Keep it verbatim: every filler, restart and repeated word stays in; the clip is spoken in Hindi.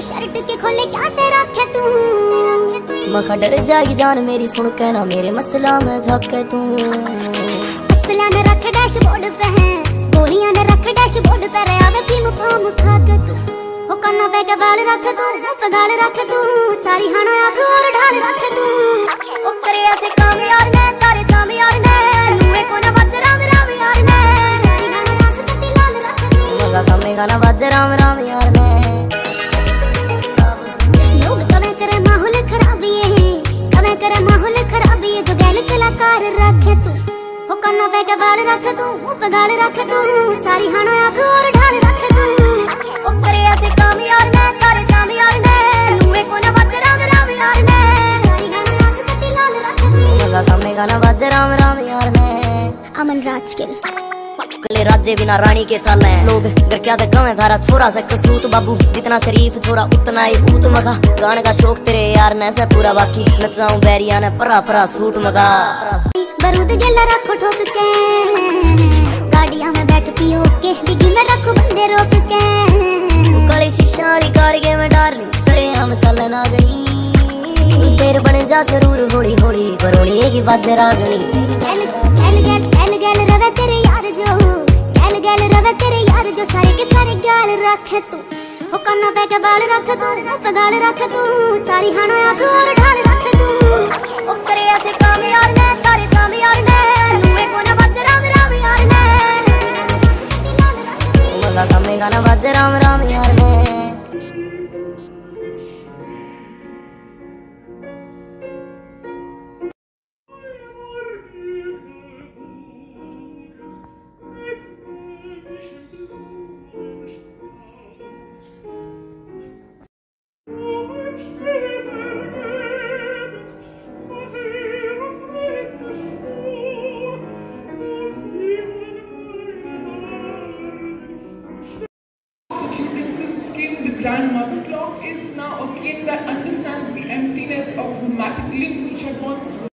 शर्ट के खोले क्या तेरा खे तू। मखा डर जाएगी जान मेरी सुन के ना मेरे मसला में झाके तू। असला ने रख डैशबोर्ड पे है, गोलियां ने रख डैशबोर्ड पे रे आवे फीम फाम खा के तू। हो कन्ना पे के बाल रख तू, मुंह पे गाल रख तू, सारी हना आंख और ढाल रख तू। ओ करे ऐसे काम यार ने तारे जाम यार ने नुए को ना बज राम राम यार ने। सारी हना आंख कति लाल रख तू। मगा कमे गाना बज राम राम यार ने। लोग कवे करे माहौल खराब ये, कवे करे माहौल खराब ये, जो गैल कलाकार रखे तू। हो कन्ना पे के बाल रख तू, मुंह पे गाल रख तू, सारी हना आंख और ढाल रख तू। ओ करे ऐसे काम यार ने तारे जाम यार ने नुए को ना बज राम राम यार ने। सारी हना आंख कति लाल रख तू। मगा कमे गाना बज राम राम यार ने। अमन राजकिल कले राजे बिना रानी के चल लोग घर क्या कवे थारा छोरा से कसूत बाबू, जितना शरीफ छोरा उतना ही भूत मगा। गाने का शौक तेरे यार ने से पूरा, बाकी नचाऊं बैरिया ने परा परा सूट मगा। बरूद गेला रखो ठोक के, गाड़ियां में बैठ पियो के, डिग्गी में रखो बंदे रोक के। काली शीशाड़ी कारगे में डार्लिंग सरे हम चल ना गई, फिर बन जा जरूर होली होली बरोनी की बात रागनी। गैल गैल गैल गैल गैल रवे तेरे यार जो, गैल गैल रवे तेरे यार जो, सारे के सारे गाल रखे तू। हो कन्ना पे के बाल रख तू, मुंह पे गाल रख तू, सारी हना आंख और ढाल रख तू। ओ करे ऐसे काम यार ने तारे जाम यार ने नुए को ना बज राम राम यार ने। मगा कमे गाना बज राम राम यार ने। The grandmother clock is now a kin that understands the emptiness of rheumatic limbs which had once